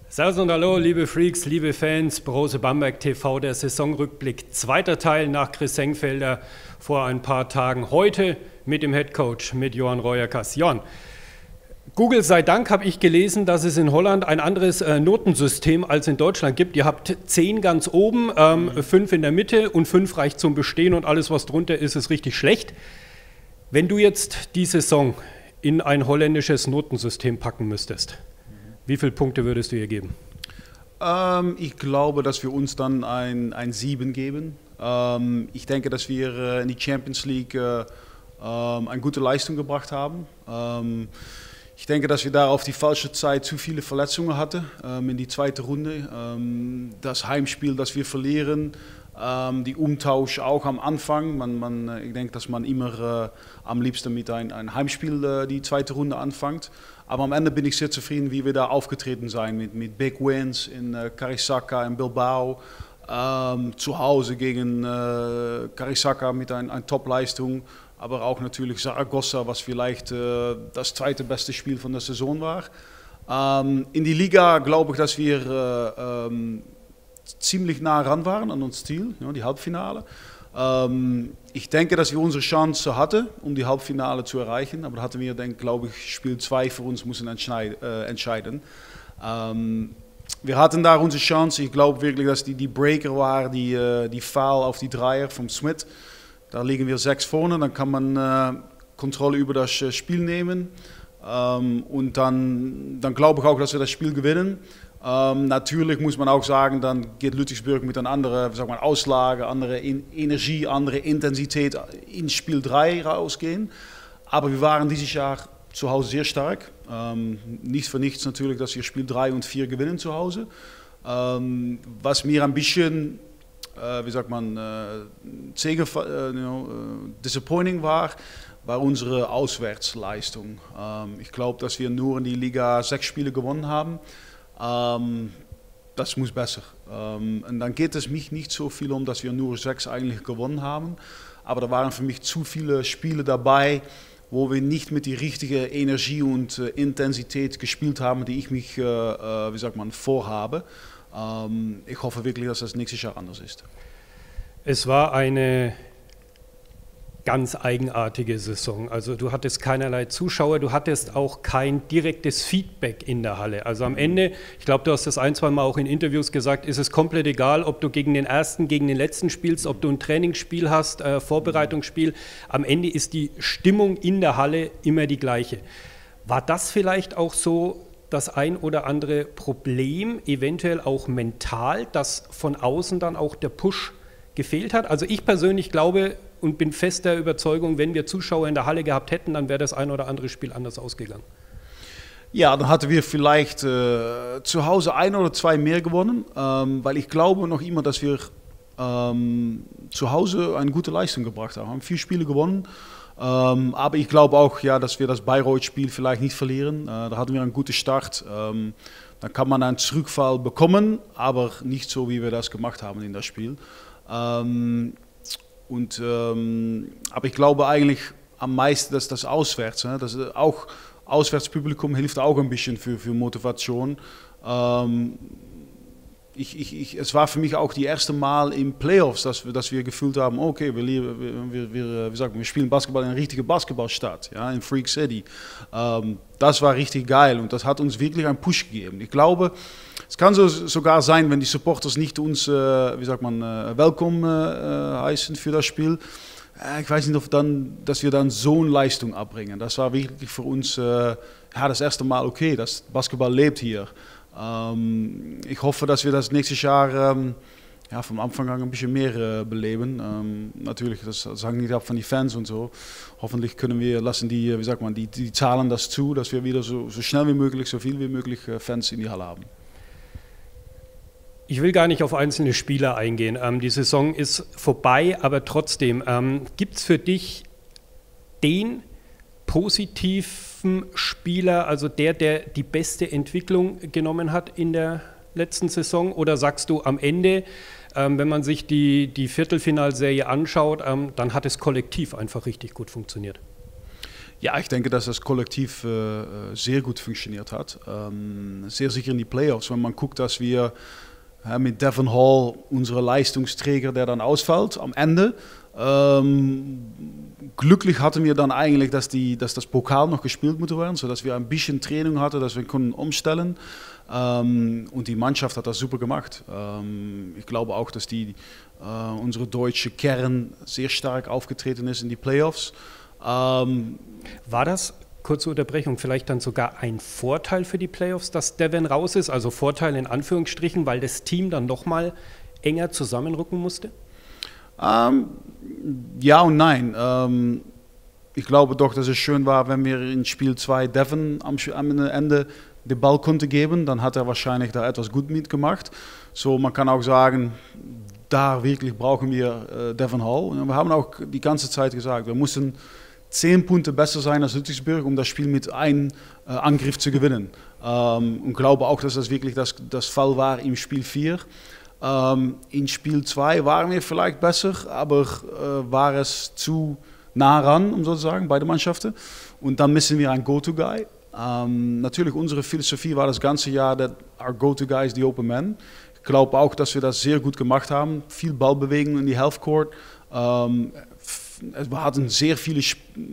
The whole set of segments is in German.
Servus und Hallo, liebe Freaks, liebe Fans, Brose Bamberg TV, der Saisonrückblick, zweiter Teil nach Chris Senkfelder vor ein paar Tagen. Heute mit dem Headcoach, mit Johan Reuerkas. Johan, Google sei Dank habe ich gelesen, dass es in Holland ein anderes Notensystem als in Deutschland gibt. Ihr habt 10 ganz oben, 5 in der Mitte und 5 reicht zum Bestehen und alles, was drunter ist, ist richtig schlecht. Wenn du jetzt die Saison in ein holländisches Notensystem packen müsstest, wie viele Punkte würdest du ihr geben? Ich glaube, dass wir uns dann ein 7 geben. Ich denke, dass wir in die Champions League eine gute Leistung gebracht haben. Ich denke, dass wir da auf die falsche Zeit zu viele Verletzungen hatten in die zweite Runde. Das Heimspiel, das wir verlieren, die Umtausch auch am Anfang. Ich denke, dass man immer am liebsten mit ein Heimspiel die zweite Runde anfängt. Aber am Ende bin ich sehr zufrieden, wie wir da aufgetreten sind mit Big Wins in Carisaka in Bilbao. Zu Hause gegen Carisaka mit einer Top-Leistung. Aber auch natürlich Zaragoza, was vielleicht das zweite beste Spiel von der Saison war. In die Liga glaube ich, dass wir ziemlich nah ran waren an unser Ziel, ja, die Halbfinale. Ich denke, dass wir unsere Chance hatten, um die Halbfinale zu erreichen, aber da hatten wir, glaube ich, Spiel 2 für uns müssen entscheiden. Wir hatten da unsere Chance, ich glaube wirklich, dass die Breaker war, die Foul auf die Dreier vom Smith. Da liegen wir 6 vorne, dann kann man Kontrolle über das Spiel nehmen und dann glaube ich auch, dass wir das Spiel gewinnen. Natürlich muss man auch sagen, dann geht Ludwigsburg mit einer anderen Auslage, andere Energie, andere Intensität in Spiel 3 rausgehen. Aber wir waren dieses Jahr zu Hause sehr stark. Nicht für nichts natürlich, dass wir Spiel 3 und 4 gewinnen zu Hause. Was mir ein bisschen, disappointing war unsere Auswärtsleistung. Ich glaube, dass wir nur in die Liga 6 Spiele gewonnen haben. Das muss besser. Und dann geht es mich nicht so viel um, dass wir nur 6 eigentlich gewonnen haben. Aber da waren für mich zu viele Spiele dabei, wo wir nicht mit der richtigen Energie und Intensität gespielt haben, die ich mich vorhabe. Ich hoffe wirklich, dass das nächstes Jahr anders ist. Es war eine ganz eigenartige Saison. Also du hattest keinerlei Zuschauer, du hattest auch kein direktes Feedback in der Halle. Also am Ende, ich glaube, du hast das 1-2 Mal auch in Interviews gesagt, ist es komplett egal, ob du gegen den ersten, gegen den letzten spielst, ob du ein Trainingsspiel hast, Vorbereitungsspiel. Am Ende ist die Stimmung in der Halle immer die gleiche. War das vielleicht auch so das ein oder andere Problem, eventuell auch mental, dass von außen dann auch der Push gefehlt hat? Also ich persönlich glaube und bin fest der Überzeugung, wenn wir Zuschauer in der Halle gehabt hätten, dann wäre das ein oder andere Spiel anders ausgegangen. Ja, dann hatten wir vielleicht zu Hause 1 oder 2 mehr gewonnen, weil ich glaube noch immer, dass wir zu Hause eine gute Leistung gebracht haben. Wir haben 4 Spiele gewonnen, aber ich glaube auch, ja, dass wir das Bayreuth-Spiel vielleicht nicht verlieren. Da hatten wir einen guten Start. Dann kann man einen Zurückfall bekommen, aber nicht so, wie wir das gemacht haben in das Spiel. Aber ich glaube eigentlich am meisten, dass das auswärts, das auch Auswärtspublikum hilft auch ein bisschen für Motivation. Es war für mich auch die erste Mal im Playoffs, dass wir gefühlt haben, okay, wir spielen Basketball in einer richtigen Basketballstadt, ja, in Freak City. Das war richtig geil und das hat uns wirklich einen Push gegeben. Ich glaube, es kann sogar sein, wenn die Supporters nicht uns, willkommen heißen für das Spiel. Ich weiß nicht, dass wir dann so eine Leistung abbringen. Das war wirklich für uns das erste Mal, okay, das Basketball lebt hier. Ich hoffe, dass wir das nächstes Jahr vom Anfang an ein bisschen mehr beleben. Natürlich, das hängt nicht ab von den Fans und so. Hoffentlich lassen die Zahlen das zu, dass wir wieder so schnell wie möglich, so viel wie möglich Fans in die Halle haben. Ich will gar nicht auf einzelne Spieler eingehen. Die Saison ist vorbei, aber trotzdem, gibt es für dich den positiven Spieler, also der die beste Entwicklung genommen hat in der letzten Saison? Oder sagst du am Ende, wenn man sich die Viertelfinalserie anschaut, dann hat es kollektiv einfach richtig gut funktioniert? Ja, ich denke, dass das Kollektiv sehr gut funktioniert hat. Sehr sicher in die Playoffs, wenn man guckt, dass wir mit Devon Hall, unsere Leistungsträger, der dann ausfällt am Ende. Glücklich hatten wir dann eigentlich, dass das Pokal noch gespielt musste werden, sodass wir ein bisschen Training hatten, dass wir können umstellen. Und die Mannschaft hat das super gemacht. Ich glaube auch, dass unsere deutsche Kern sehr stark aufgetreten ist in die Playoffs. War das, kurze Unterbrechung, vielleicht dann sogar ein Vorteil für die Playoffs, dass Devon raus ist? Also Vorteil in Anführungsstrichen, weil das Team dann nochmal enger zusammenrücken musste? Ja und nein. Ich glaube doch, dass es schön war, wenn wir in Spiel 2 Devon am Ende den Ball konnte geben. Dann hat er wahrscheinlich da etwas gut mitgemacht. So, man kann auch sagen, da wirklich brauchen wir Devon Hall. Und wir haben auch die ganze Zeit gesagt, wir mussten 10 Punkte besser sein als Ludwigsburg, um das Spiel mit einem Angriff zu gewinnen. Und glaube auch, dass das wirklich das Fall war im Spiel 4. In Spiel 2 waren wir vielleicht besser, aber war es zu nah ran, um so zu sagen, beide Mannschaften. Und dann müssen wir einen Go-To-Guy. Natürlich, unsere Philosophie war das ganze Jahr, that our Go-To-Guy is the open man. Ich glaube auch, dass wir das sehr gut gemacht haben. Viel Ballbewegung in die Halfcourt. Wir hatten sehr viele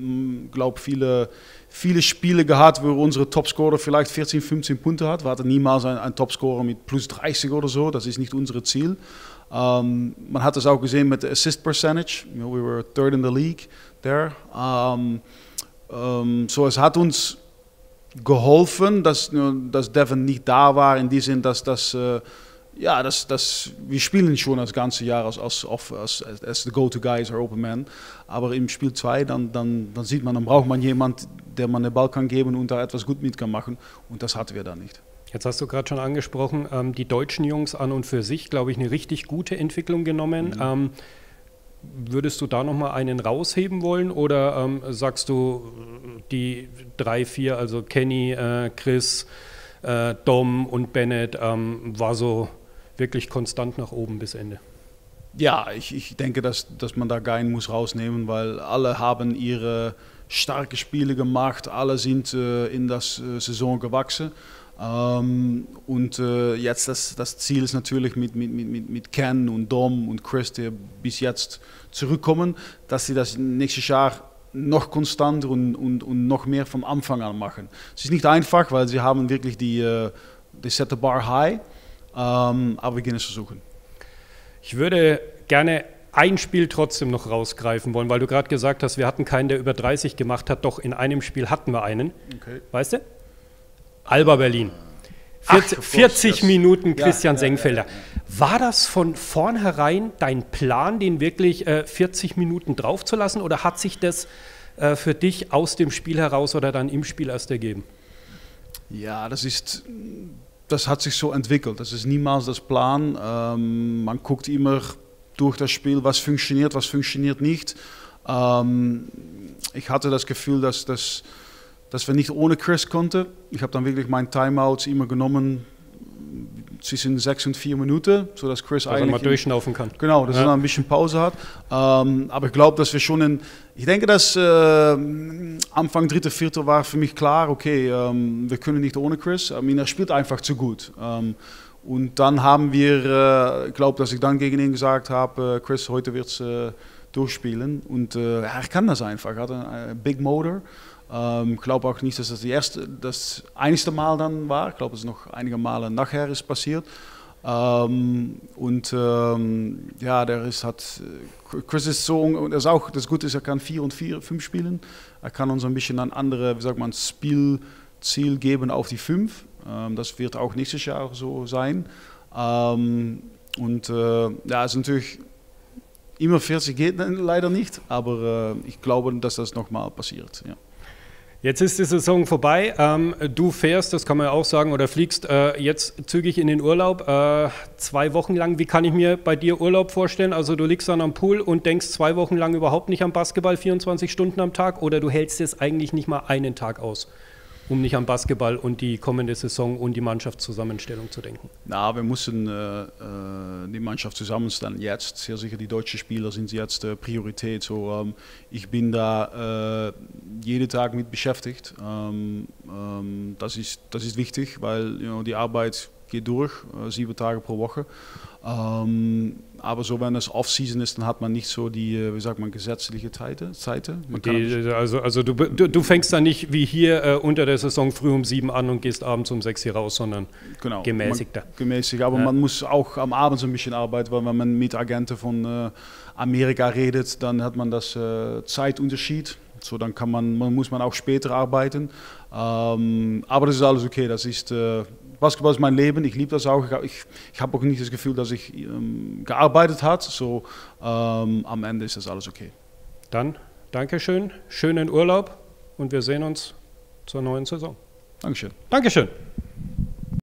Spiele gehabt, wo unsere Topscorer vielleicht 14, 15 Punkte hat. Wir hatten niemals einen Topscorer mit plus 30 oder so. Das ist nicht unser Ziel. Man hat das auch gesehen mit der Assist Percentage. We were third in the league there. So, es hat uns geholfen, dass Devon nicht da war, in dem Sinn, dass wir spielen schon das ganze Jahr als the go-to-guy, as our open man. Aber im Spiel 2, dann sieht man, dann braucht man jemanden, der man den Ball kann geben und da etwas gut mit kann machen. Und das hatten wir da nicht. Jetzt hast du gerade schon angesprochen, die deutschen Jungs an und für sich, glaube ich, eine richtig gute Entwicklung genommen. Würdest du da nochmal einen rausheben wollen oder sagst du, die 3, 4, also Kenny, Chris, Dom und Bennett, war so wirklich konstant nach oben bis Ende? Ja, ich denke, dass man da keinen muss rausnehmen, weil alle haben ihre starke Spiele gemacht, alle sind in das Saison gewachsen. Und jetzt das Ziel ist natürlich mit Ken und Dom und Chris, die bis jetzt zurückkommen, dass sie das nächstes Jahr noch konstanter und noch mehr vom Anfang an machen. Es ist nicht einfach, weil sie haben wirklich die set the bar high, aber wir gehen es versuchen. Ich würde gerne ein Spiel trotzdem noch rausgreifen wollen, weil du gerade gesagt hast, wir hatten keinen, der über 30 gemacht hat, doch in einem Spiel hatten wir einen. Okay. Weißt du? Alba Berlin. 40 Minuten Christian Sengfelder. War das von vornherein dein Plan, den wirklich 40 Minuten draufzulassen, oder hat sich das für dich aus dem Spiel heraus oder dann im Spiel erst ergeben? Ja, das hat sich so entwickelt. Das ist niemals das Plan. Man guckt immer durch das Spiel, was funktioniert nicht. Ich hatte das Gefühl, dass wir nicht ohne Chris konnten. Ich habe dann wirklich meine Timeouts immer genommen zwischen 6 und 4 Minuten, sodass Chris eigentlich mal durchschnaufen kann. Genau, dass er dann ein bisschen Pause hat. Aber ich glaube, dass wir schon ich denke, dass Anfang 3., 4. war für mich klar, okay, wir können nicht ohne Chris. Er spielt einfach zu gut. Und dann haben wir, ich glaube, dass ich dann gegen ihn gesagt habe, Chris, heute wird es durchspielen. Und er kann das einfach. Er hat einen Big Motor. Ich glaube auch nicht, dass das einigste Mal dann war. Ich glaube, es ist noch einige Male nachher ist passiert. Chris ist so, und das Gute ist, er kann 4 und 5 spielen. Er kann uns ein bisschen ein anderes, Spielziel geben auf die 5. Das wird auch nächstes Jahr so sein. Es ist natürlich immer 40 geht leider nicht, aber ich glaube, dass das nochmal passiert. Ja. Jetzt ist die Saison vorbei. Du fährst, das kann man ja auch sagen, oder fliegst jetzt zügig in den Urlaub, 2 Wochen lang. Wie kann ich mir bei dir Urlaub vorstellen? Also du liegst dann am Pool und denkst 2 Wochen lang überhaupt nicht am Basketball, 24 Stunden am Tag, oder du hältst es eigentlich nicht mal einen Tag aus? um nicht an Basketball und die kommende Saison und die Mannschaftszusammenstellung zu denken? Na, wir müssen die Mannschaft zusammenstellen jetzt. Sehr sicher, die deutschen Spieler sind jetzt Priorität. So, ich bin da jeden Tag mit beschäftigt. Das ist wichtig, weil die Arbeit geht durch, 7 Tage pro Woche. Aber so, wenn es Off-Season ist, dann hat man nicht so die, wie sagt man, gesetzliche Seite. Also du fängst dann nicht wie hier unter der Saison früh um 7 an und gehst abends um 6 hier raus, sondern gemäßigter. Gemäßigt, aber man muss auch am Abend so ein bisschen arbeiten, weil wenn man mit Agenten von Amerika redet, dann hat man das Zeitunterschied. So, dann muss man auch später arbeiten. Aber das ist alles okay. Das ist Basketball ist mein Leben. Ich liebe das auch. Ich habe auch nicht das Gefühl, dass ich gearbeitet habe. So, am Ende ist das alles okay. Dann Dankeschön, schönen Urlaub und wir sehen uns zur neuen Saison. Dankeschön. Dankeschön.